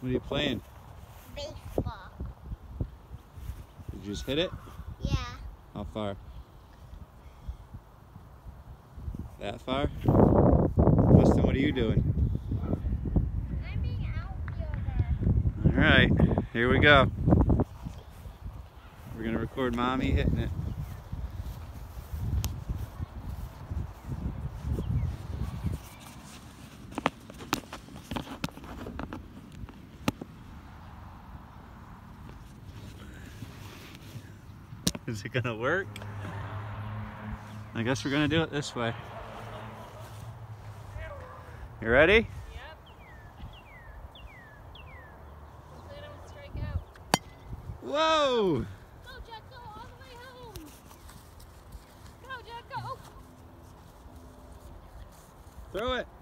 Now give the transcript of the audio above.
What are you playing? Baseball. Did you just hit it? Yeah. How far? That far? Justin, what are you doing? I'm being outfielder. Alright, here we go. We're going to record Mommy hitting it. Is it gonna work? I guess we're gonna do it this way. You ready? Yep. Hopefully I don't strike out. Whoa! Go, Jack, go all the way home. Go, Jack, go. Throw it.